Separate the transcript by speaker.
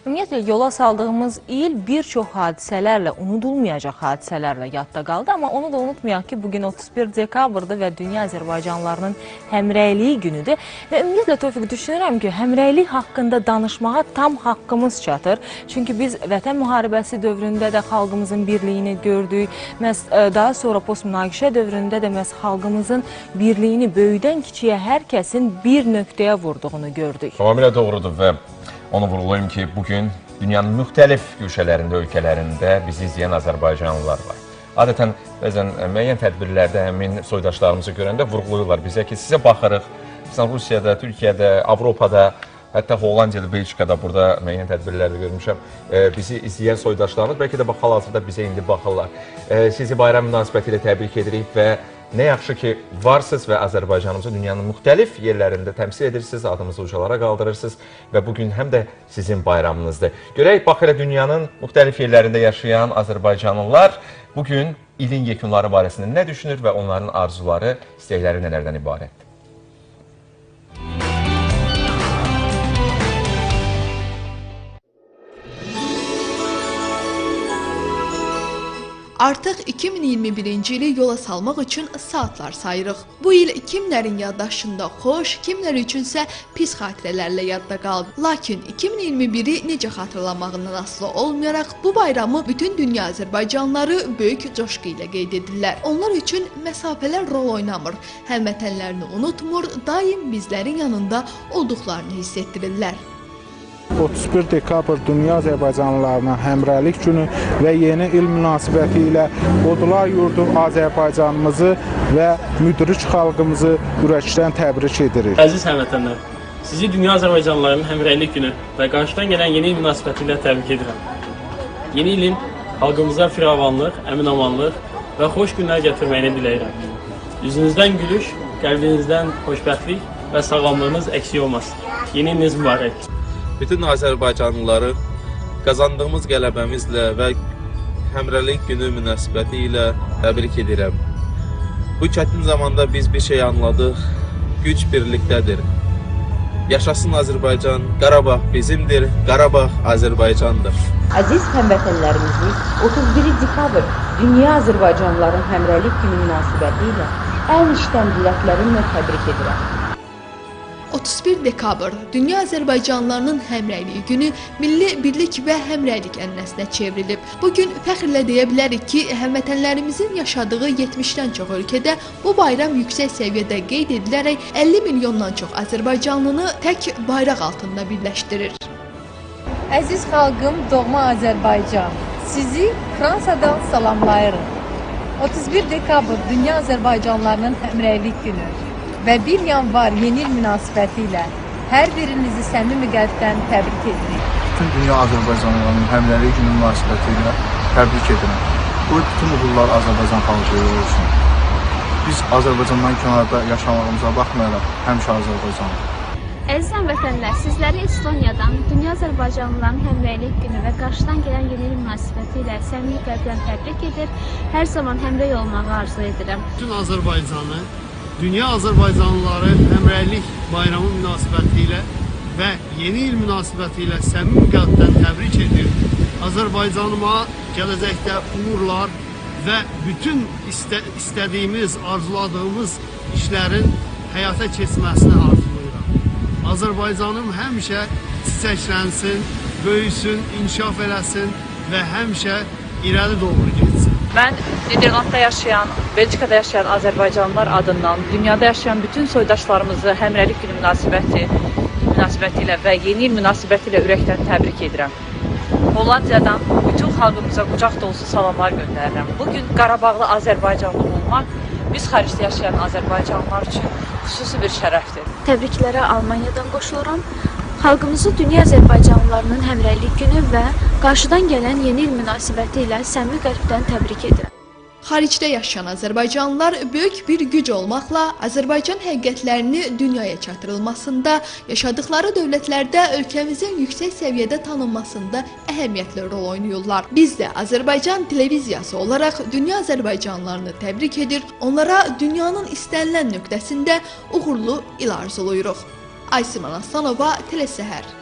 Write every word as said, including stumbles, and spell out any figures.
Speaker 1: Ümumiyyətlə, yola saldığımız il bir çox hadisələrlə, unudulmayacaq hadisələrlə yadda qaldı. Amma onu da unutmayaq ki, bugün otuz bir dekabrdır və Dünya Azərbaycanlılarının həmrəyliyi günüdür. Və ümumiyyətlə, Tofiq, düşünürəm ki, həmrəylik haqqında danışmağa tam haqqımız çatır. Çünki biz Vətən müharibəsi dövründə də xalqımızın birliyini gördük. Məhz daha sonra postmünaqişə dövründə də məhz xalqımızın birliyini böyüdən kiçiyə hər kəsin bir nöqtəyə vurduğunu gördük.
Speaker 2: Tamamilə doğrudur və onu vurğulayım ki, bugün dünyanın müxtəlif güşələrində, ölkələrində bizi izləyən Azərbaycanlılar var. Adətən, bəzən müəyyən tədbirlərdə həmin soydaşlarımızı görəndə vurğuluyurlar bizə ki, sizə baxırıq, məsələn, Rusiyada, Türkiyədə, Avropada, hətta Hollandiyada, Belçikada burada müəyyən tədbirlərdə görmüşəm, bizi izləyən soydaşlarımız, bəlkə də hal-hazırda bizə indi baxırlar. Sizi bayram münasibəti ilə təbrik edirik və nə yaxşı ki, varsınız və Azərbaycanımızı dünyanın müxtəlif yerlərində təmsil edirsiniz, adımızı ucalara qaldırırsınız və bugün həm də sizin bayramınızdır. Görək, bax elə dünyanın müxtəlif yerlərində yaşayan Azərbaycanlılar bugün ilin yekunları barəsində nə düşünür və onların arzuları, istəkləri nələrdən ibarətdir?
Speaker 3: Artıq iki min iyirmi birinci ili yola salmaq üçün saatlar sayırıq. Bu il kimlərin yaddaşında xoş, kimlər üçünsə pis xatirələrlə yadda qaldı. Lakin iki min iyirmi biri necə xatırlamağından asılı olmayaraq bu bayramı bütün dünya Azərbaycanlıları böyük coşqu ilə qeyd edirlər. Onlar üçün məsafələr rol oynamır, həmvətənlərini unutmur, daim bizlərin yanında olduqlarını hiss etdirirlər.
Speaker 4: otuz bir dekabr Dünya Azərbaycanlılarına həmrəylik günü və yeni il münasibəti ilə Odlar Yurdu Azərbaycanımızı və müdrik xalqımızı ürəkdən təbrik edirik.
Speaker 5: Əziz həmvətənlər, sizi Dünya Azərbaycanlılarının həmrəylik günü və qarşıdan gələn yeni il münasibəti ilə təbrik edirəm. Yeni ilin xalqımıza firavanlıq, əmin-amanlıq və xoş günlər gətirməyini diləyirəm. Yüzünüzdən gülüş, qəlbinizdən xoşbəxtlik və sağlamlığınız əksik olmasın. Yeni iliniz mübarək.
Speaker 6: Bütün Azərbaycanlıları qazandığımız qələbəmizlə və həmrəylik günü münasibəti ilə təbrik edirəm. Bu çətin zamanda biz bir şey anladıq, güc birlikdədir. Yaşasın Azərbaycan, Qarabağ bizimdir, Qarabağ Azərbaycandır.
Speaker 7: Əziz həmvətənlərimizi otuz bir dekabr Dünya Azərbaycanlıların həmrəylik günü münasibəti ilə ən içdən diləklərimlə təbrik edirəm.
Speaker 3: otuz bir dekabr Dünya Azərbaycanlılarının həmrəyliyi günü milli birlik və həmrəylik ənənəsinə çevrilib. Bugün fəxrlə deyə bilərik ki, həmvətənlərimizin yaşadığı yetmişdən çox ölkədə bu bayram yüksək səviyyədə qeyd edilərək əlli milyondan çox Azərbaycanlını tək bayraq altında birləşdirir.
Speaker 8: Əziz xalqım, doğma Azərbaycan, sizi Fransadan salamlayırıq. otuz bir dekabr Dünya Azərbaycanlılarının həmrəylik günü və bir yanvar yeni il münasibəti ilə hər birinizi səmimi qəlbdən təbrik edirik.
Speaker 4: Bütün dünya Azərbaycanlılarının həmrəylik günü münasibəti ilə təbrik edirəm. Bu bütün uğurlar Azərbaycan xalqı olsun. Biz Azərbaycandan kənarda yaşamağımıza baxmayaraq həmişə Azərbaycanlıyıq.
Speaker 9: Əziz həmvətənlər, sizləri Estoniyadan Dünya Azərbaycanlılarının həmrəylik günü və qarşıdan gələn yeni il münasibəti ilə səmimi qəlbdən təbrik edir, hər zaman həmrəy olmağı arzu edirəm.
Speaker 5: Bütün Azərbaycanı Dünya Azərbaycanlıları həmrəylik bayramı münasibəti ilə və yeni il münasibəti ilə səmimi qəlbdən təbrik edir. Azərbaycanıma gələcəkdə uğurlar və bütün istə istədiyimiz, arzuladığımız işlərin həyata keçməsini arzulayıram. Azərbaycanım həmişə çiçəklənsin, böyüsün, inkişaf eləsin və həmişə irəli doğru getsin.
Speaker 10: Mən Niderlandda yaşayan, Belçikada yaşayan Azərbaycanlılar adından dünyada yaşayan bütün soydaşlarımızı həmrəylik günü münasibəti, münasibəti ilə və yeni il münasibəti ilə ürəkdən təbrik edirəm. Hollandiyadan bütün xalqımıza qucaq dolusu salamlar göndərirəm. Bugün Qarabağlı Azərbaycanlı olmaq biz xaricdə yaşayan Azərbaycanlılar üçün xüsusi bir şərəfdir.
Speaker 9: Təbriklərə Almaniyadan qoşuluram. Xalqımızı Dünya Azərbaycanlılarının həmrəylik günü və qarşıdan gələn yeni il münasibəti ilə səmimi qəlbdən təbrik edirəm.
Speaker 3: Xaricdə yaşayan Azərbaycanlılar böyük bir güc olmaqla Azərbaycan həqiqətlərini dünyaya çatdırılmasında, yaşadıkları dövlətlərdə ölkəmizin yüksək səviyyədə tanınmasında əhəmiyyətli rol oynayırlar. Biz də Azərbaycan televiziyası olaraq dünya Azərbaycanlılarını təbrik edir, onlara dünyanın istənilən nöqtəsində uğurlu il arzuluyuruq. Aysimon Aslanova, Telesəhər.